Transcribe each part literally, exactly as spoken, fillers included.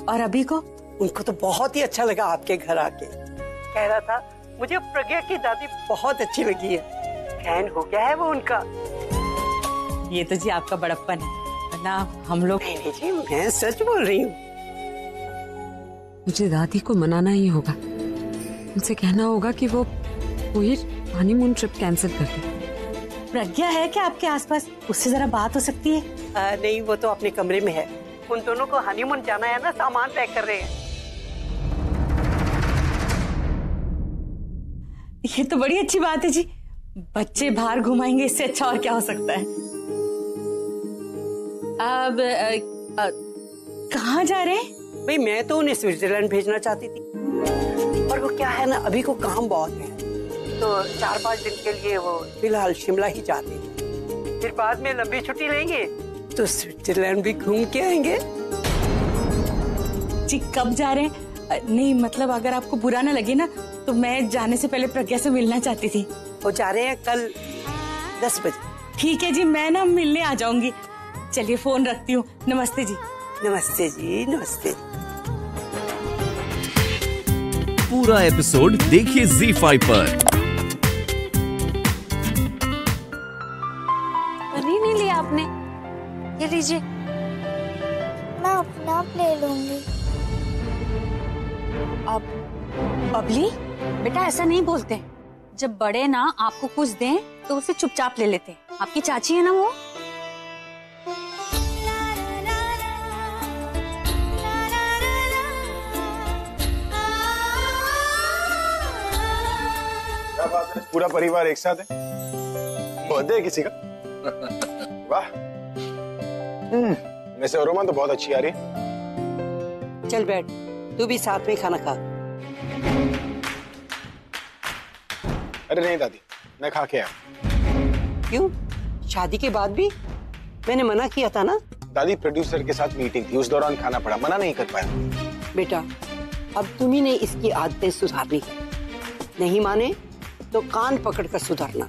और अभी को? उनको तो बहुत ही अच्छा लगा आपके घर आके। कह रहा था मुझे प्रज्ञा की दादी बहुत अच्छी लगी है, फैन हो गया है वो उनका। ये तो जी आपका बड़प्पन है, वरना हम लोग। नहीं जी, मैं सच बोल रही हूँ। मुझे दादी को मनाना ही होगा, उनसे कहना होगा कि वो वही हनीमून ट्रिप कैंसिल कर दे। प्रज्ञा है क्या आपके आसपास? उससे जरा बात हो सकती है? आ, नहीं, वो तो अपने कमरे में है। उन दोनों को हनीमून जाना है ना, सामान पैक कर रहे हैं। ये तो बड़ी अच्छी बात है जी, बच्चे बाहर घुमाएंगे, इससे अच्छा और क्या हो सकता है। अब कहाँ जा रहे हैं? भाई मैं तो उन्हें स्विट्जरलैंड भेजना चाहती थी, और वो क्या है ना, अभी को काम बहुत है, तो चार पाँच दिन के लिए वो फिलहाल शिमला ही जाते हैं। फिर बाद में लंबी छुट्टी लेंगे तो स्विट्जरलैंड भी घूम के आएंगे। जी कब जा रहे हैं? नहीं मतलब अगर आपको बुरा ना लगे ना, तो मैं जाने से पहले प्रज्ञा से मिलना चाहती थी। वो जा रहे हैं कल दस बजे। ठीक है जी, मैं ना मिलने आ जाऊंगी। चलिए फोन रखती हूँ। नमस्ते जी। नमस्ते जी, नमस्ते। पूरा एपिसोड देखिए ज़ी फाइव पर। पनीर नहीं लिया आपने? ये लीजिए। मैं अपने आप ले लूंगी। अब बबली बेटा ऐसा नहीं बोलते, जब बड़े ना आपको कुछ दें तो उसे चुपचाप ले लेते। आपकी चाची है ना वो। क्या बात है, पूरा परिवार एक साथ है? बर्थडे है किसी का? वाह। हम्म, वैसे अरोमा तो बहुत अच्छी आ रही है। चल बैठ, तू भी साथ में खाना खा। अरे नहीं दादी, मैं खा के आया। क्यों? शादी के बाद भी? मैंने मना किया था ना। दादी प्रोड्यूसर के साथ मीटिंग थी, उस दौरान खाना पड़ा, मना नहीं कर पाया। बेटा अब तुम्ही ने इसकी आदतें सुधारनी है, नहीं माने तो कान पकड़ कर सुधारना।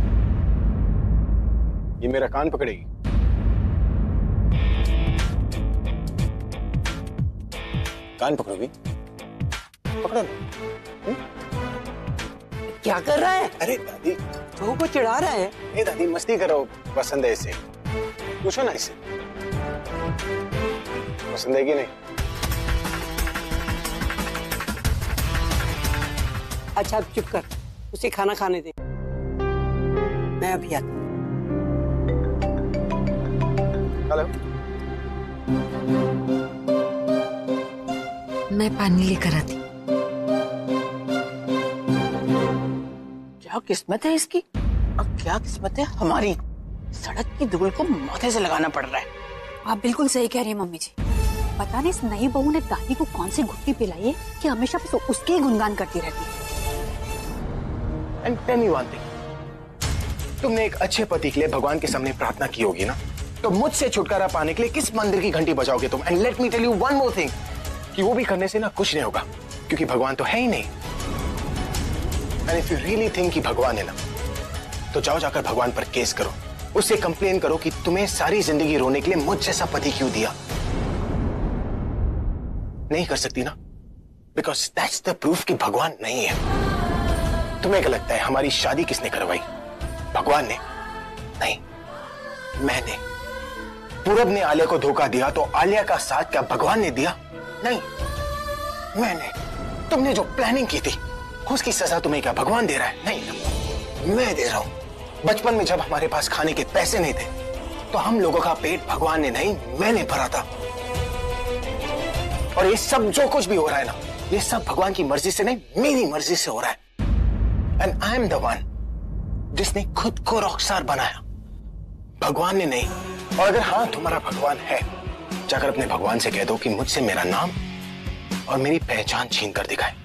ये मेरा कान पकड़ेगी? कान पकड़ोगी? पकड़ो ना। क्या कर रहा है? अरे दादी, बहू को चिढ़ा रहा है। ए दादी मस्ती करो, पसंद है इसे, पूछो ना इसे पसंद है कि नहीं। अच्छा अब चुप कर, उसे खाना खाने दे, मैं अभी आती। हेलो, मैं पानी लेकर आती। क्या किस्मत है इसकी, और क्या किस्मत है हमारी। सड़क की धूल को माथे से लगाना पड़ रहा है। आप बिल्कुल सही कह रही हैं मम्मी जी। पता नहीं इस नई बहू ने दादी को कौन सी घुट्टी पिलाई है कि हमेशा बस उसके ही गुणगान करती रहती है। And tell me one thing, तुमने एक अच्छे पति के लिए भगवान के सामने प्रार्थना की होगी ना, तो मुझसे छुटकारा पाने के लिए किस मंदिर की घंटी बजाओगे तुम? And let me tell you one more thing, कि वो भी करने से ना कुछ नहीं होगा, क्योंकि भगवान तो है ही नहीं। And if you really think कि भगवान है ना, तो जाओ जाकर भगवान पर केस करो, उससे कंप्लेन करो कि तुम्हें सारी जिंदगी रोने के लिए मुझ जैसा पति क्यों दिया। नहीं कर सकती ना, बिकॉज दैट्स द प्रूफ कि भगवान नहीं है। तुम्हें क्या लगता है हमारी शादी किसने करवाई? भगवान ने? नहीं, मैंने। पूरब ने आलिया को धोखा दिया तो आलिया का साथ क्या भगवान ने दिया? नहीं, मैंने। तुमने जो प्लानिंग की थी उसकी सजा तुम्हें क्या भगवान दे रहा है? नहीं, मैं दे रहा हूं। बचपन में जब हमारे पास खाने के पैसे नहीं थे तो हम लोगों का पेट भगवान ने नहीं, मैंने भरा था। और ये सब जो कुछ भी हो रहा है ना, ये सब भगवान की मर्जी से नहीं, मेरी मर्जी से हो रहा है। And I am the one जिसने खुद को रॉकस्टार बनाया, भगवान ने नहीं। और अगर हाँ तुम्हारा भगवान है, जाकर अपने भगवान से कह दो कि मुझसे मेरा नाम और मेरी पहचान छीन कर दिखाए,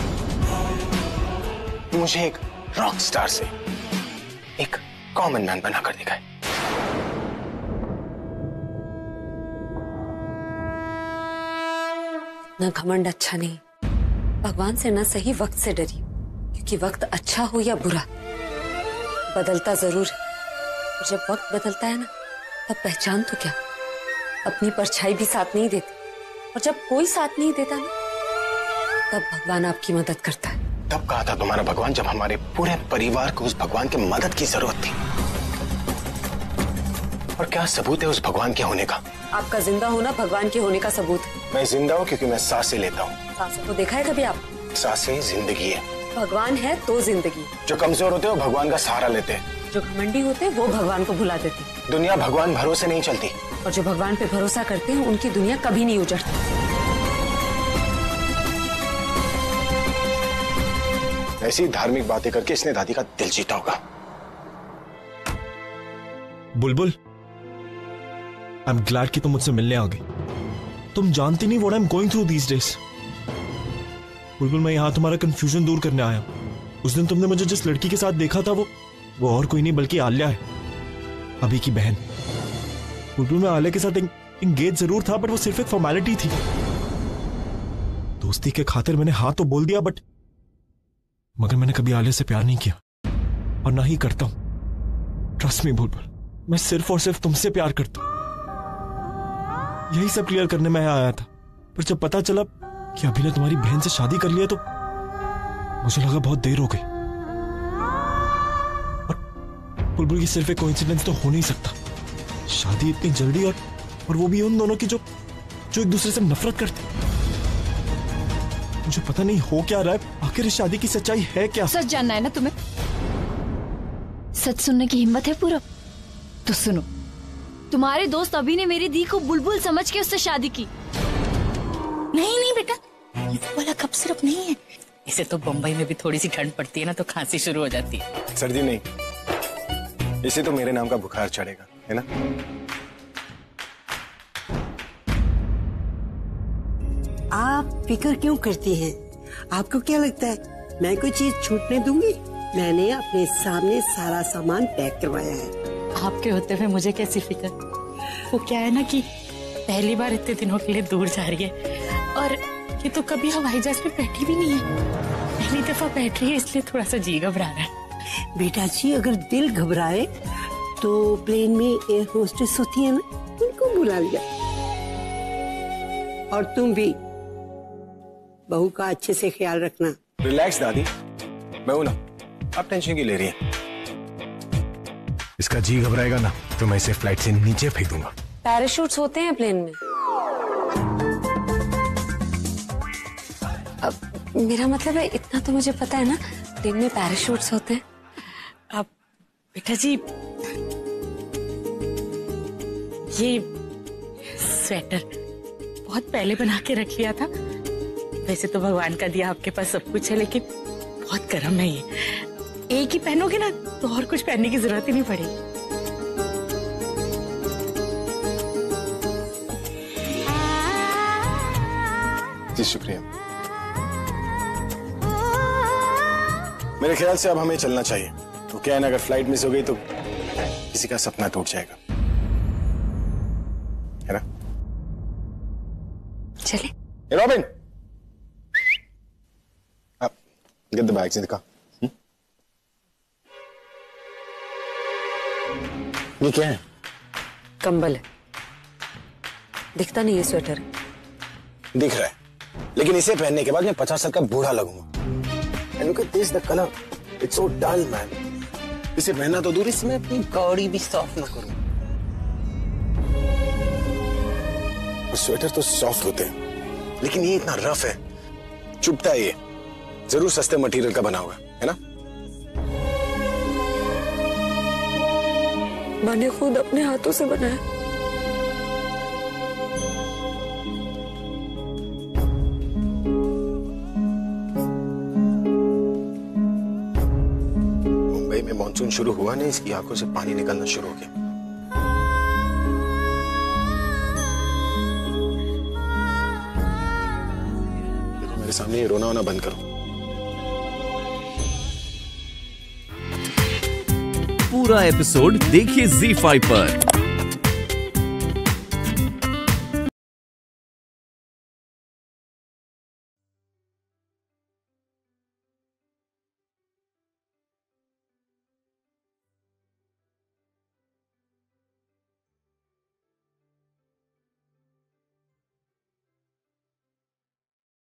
मुझे एक रॉक स्टार से एक कॉमन मैन बनाकर दिखाए। ना घमंड अच्छा नहीं, भगवान से ना सही वक्त से डरी, क्योंकि वक्त अच्छा हो या बुरा बदलता जरूर है। और जब वक्त बदलता है ना, तब पहचान तो क्या, अपनी परछाई भी साथ नहीं देती। और जब कोई साथ नहीं देता ना, तब भगवान आपकी मदद करता है। तब कहा था तुम्हारा भगवान जब हमारे पूरे परिवार को उस भगवान की मदद की जरूरत थी। और क्या सबूत है उस भगवान के होने का? आपका जिंदा होना भगवान के होने का सबूत है। मैं जिंदा हूँ क्योंकि मैं सांसें लेता हूँ। सांसों को देखा है कभी आप? सांसें जिंदगी है। भगवान है तो जिंदगी। जो कमजोर होते हैं वो भगवान का सहारा लेते हैं। जो घमंडी होते हैं वो भगवान को भुला देते हैं। दुनिया भगवान भरोसे नहीं चलती। और जो भगवान पे भरोसा करते हैं उनकी दुनिया कभी नहीं उजड़ती। ऐसी धार्मिक बातें करके इसने दादी का दिल जीता होगा। बुलबुल, आई एम ग्लैड कि तुम मुझसे मिलने आ गई। तुम जानती नहीं what I am going through these days. Bulbul, मैं यहां तुम्हारा कंफ्यूजन दूर करने आया। उस दिन तुमने मुझे जिस लड़की के साथ देखा था वो वो और कोई नहीं बल्कि आल्या है, अभी की बहन। बुलबुल, मैं आल्या के साथ एंगेज जरूर था बट वो सिर्फ एक फॉर्मेलिटी थी। दोस्ती के खातिर मैंने हाँ तो बोल दिया, बट मगर मैंने कभी आल्या से प्यार नहीं किया और ना ही करता हूं। ट्रस्ट मी बुलबुल, मैं सिर्फ और सिर्फ तुमसे प्यार करता हूं। यही सब क्लियर करने में आया था, पर जब पता चला कि अभी ने तुम्हारी बहन से शादी कर लिया तो मुझे लगा बहुत देर हो गई। और बुलबुल, ये सिर्फ एक कोइंसिडेंस तो हो नहीं सकता। शादी इतनी जल्दी और और वो भी उन दोनों की जो जो एक दूसरे से नफरत करते। मुझे पता नहीं हो क्या रहा है। आखिर इस शादी की सच्चाई है क्या? सच जानना है ना तुम्हें? सच सुनने की हिम्मत है पूरा? तो सुनो, तुम्हारे दोस्त अभी ने मेरी दी को बुलबुल समझ के उससे शादी की। नहीं नहीं बेटा, ये तो वाला कप सिर्फ नहीं है। इसे तो बम्बई में भी थोड़ी सी ठंड पड़ती है ना तो खांसी शुरू हो जाती है। सर्दी नहीं, इसे तो मेरे नाम का बुखार चढ़ेगा, है ना? आप फिक्र क्यों करती हैं? आपको क्या लगता है मैं कोई चीज छूटने दूंगी? मैंने अपने सामने सारा सामान पैक करवाया है। आपके होते हुए मुझे कैसी फिक्र? वो क्या है ना कि पहली बार इतने दिनों के लिए दूर जा रही है और ये तो कभी हवाई जहाज में बैठी भी नहीं है। पहली दफा बैठ रही है इसलिए थोड़ा सा जी घबरा रहा है। बेटा जी, अगर दिल घबराए तो प्लेन में एयर होस्टेस होती है ना, उनको बुला लिया। और तुम भी बहू का अच्छे से ख्याल रखना। रिलैक्स दादी, मैं हूं ना, आप टेंशन क्यों ले रही हैं? इसका जी घबराएगा ना तो मैं इसे फ्लाइट से नीचे फेंक दूंगा। पैराशूट्स होते हैं प्लेन में। अब मेरा मतलब है इतना तो मुझे पता है ना, प्लेन में पैराशूट्स होते हैं। अब बेटा जी, ये स्वेटर बहुत पहले बना के रख लिया था। वैसे तो भगवान का दिया आपके पास सब कुछ है, लेकिन बहुत गर्म है ये। एक ही पहनोगे ना तो और कुछ पहनने की जरूरत ही नहीं पड़ेगी। जी शुक्रिया। मेरे ख्याल से अब हमें चलना चाहिए। तो क्या है ना, अगर फ्लाइट मिस हो गई तो किसी का सपना टूट जाएगा, है ना? चले। ए रॉबिन, आप गेट द बैग्स, दिखा। ये क्या है? कंबल है। दिखता नहीं है स्वेटर? दिख रहा है, लेकिन इसे पहनने के बाद मैं पचास साल का बूढ़ा लगूंगा। And look at this, the color, it's so dull, man. इसे पहनना तो दूर, इसमें अपनी गाड़ी भी साफ ना करूं। वो स्वेटर तो सॉफ्ट होते हैं, लेकिन ये इतना रफ है, चुभता है। ये जरूर सस्ते मटेरियल का बना हुआ है ना? मैंने खुद अपने हाथों से बनाया। मुंबई में मानसून शुरू हुआ नहीं, इसकी आंखों से पानी निकलना शुरू हो गया। देखो मेरे सामने ये रोना वोना बंद करो। पूरा एपिसोड देखिए ज़ी फाइव पर।